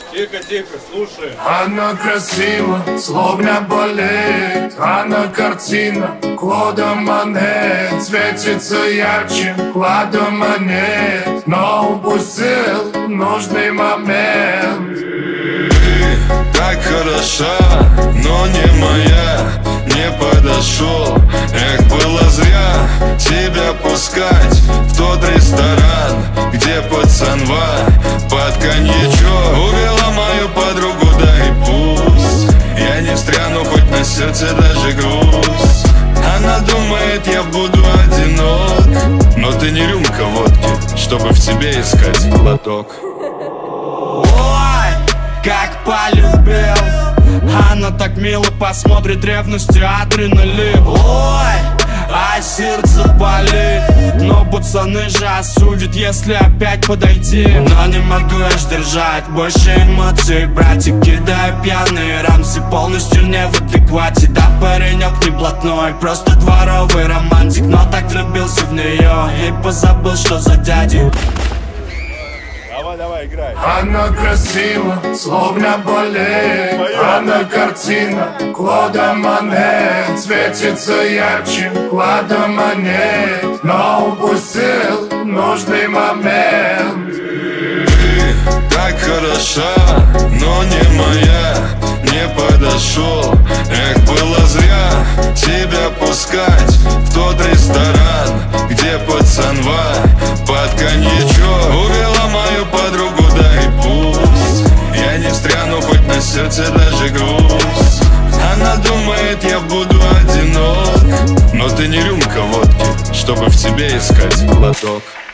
Тихо, тихо, слушай. Она красива, словно балет. Она картина Клода Мане. Светится ярче клада монет, но упустил нужный момент. Ты так хороша, но не моя. Не подошел, эх, было зря тебя пускать в тот ресторан, где пацанва под коньячок увела мою подругу, да и пусть я не встряну, хоть на сердце даже грусть. Она думает, я буду одинок, но ты не рюмка водки, чтобы в тебе искать глоток. Ой, как полюбил. Она так мило посмотрит, ревностью адреналин. Ой, а сердце болит. Но пацаны же осудят, если опять подойти. Но не могу я сдержать больше эмоций. Братик, кидая пьяные рамсы, полностью не в адеквате. Да, паренек не блатной, просто дворовый романтик. Но так влюбился в нее и позабыл, что за дядей. Давай, давай, играй. Она красива, словно балет. Она картина Клода Мане. Светится ярче клада монет, но упустил нужный момент. Ты так хороша, но не моя. Не подошел, эх, было зря тебя пускать в тот ресторан, где пацанва под коньячок увела мою подругу, да и пусть я не встряну, хоть на сердце даже грусть. Она думает, я буду одинок, но ты не рюмка водки, чтобы в тебе искать глоток.